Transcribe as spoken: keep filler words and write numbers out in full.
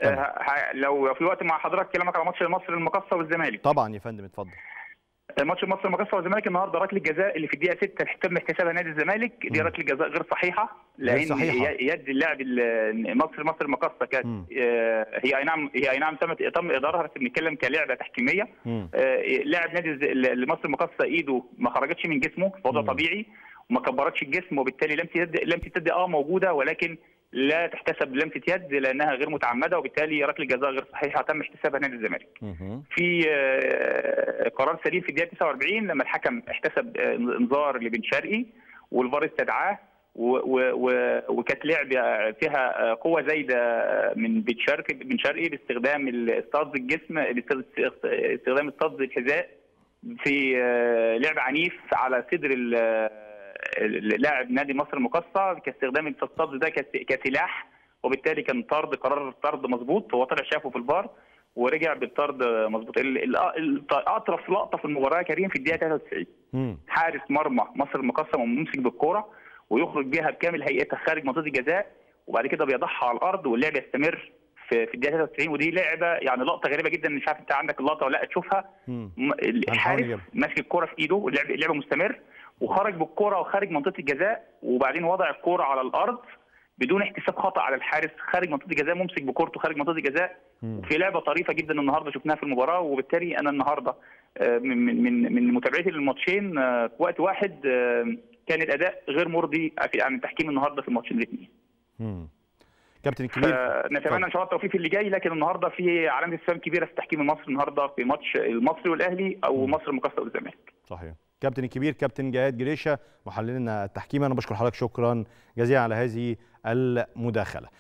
آه لو في وقت مع حضرتك كلامك على ماتش مصر المقاصه والزمالك. طبعا يا فندم اتفضل. ماتش مصر المقاصه والزمالك النهارده ركله جزاء اللي في الدقيقه ستة تم احتسابها نادي الزمالك، دي ركله جزاء غير صحيحه، لان غير صحيحة. يد اللاعب مصر مصر المقاصه كانت هي اي نعم هي اي نعم تم تم اضرارها، بس بنتكلم كلعبه تحكيميه. لاعب نادي مصر المقاصه ايده ما خرجتش من جسمه في وضع طبيعي وما كبرتش الجسم، وبالتالي لم تتد لم تتد اه موجوده، ولكن لا تحتسب لمسه يد لانها غير متعمده، وبالتالي ركله جزاء غير صحيحه تم احتسابها نادي الزمالك. في قرار سليم في الدقيقه تسعة وأربعين لما الحكم احتسب انذار لبن شرقي والفار استدعاه، وكانت لعبه فيها قوه زايده من بن شرقي بن شرقي باستخدام اصطاد الجسم، باستخدام اصطاد الحذاء في لعب عنيف على صدر لاعب نادي مصر المقاصه، كاستخدام التصطاد ده كسلاح، وبالتالي كان طرد، قرار الطرد مظبوط، هو طلع شافه في الفار ورجع بالطرد مظبوط. اطرف لقطه في المباراه كريم في الدقيقه ثلاثة وتسعين حارس مرمى مصر المقاصه ممسك بالكوره ويخرج بيها بكامل هيئتها خارج منطقه الجزاء، وبعد كده بيضعها على الارض واللعب يستمر في في الدقيقه ثلاثة وتسعين، ودي لعبه يعني لقطه غريبه جدا، مش عارف انت عندك اللقطه ولا لا تشوفها. الحارس ماسك الكوره في ايده واللعب اللعبه مستمر، وخرج بالكوره وخارج منطقه الجزاء، وبعدين وضع الكوره على الارض بدون احتساب خطا على الحارس خارج منطقه الجزاء، ممسك بكورته خارج منطقه الجزاء. في لعبه طريفه جدا النهارده شفناها في المباراه، وبالتالي انا النهارده من من من متابعتي للماتشين في وقت واحد كان الاداء غير مرضي عن التحكيم النهارده في الماتشين الاثنين. كابتن الكبير نتمنى ان شاء الله التوفيق في اللي جاي، لكن النهارده في علامه استفهام كبيره في التحكيم المصري النهارده في ماتش المصري والاهلي او مصر المقاصه والزمالك. صحيح. كابتن الكبير كابتن جهاد جريشه محللنا التحكيمي، انا بشكر حضرتك شكرا جزيلا على هذه المداخله.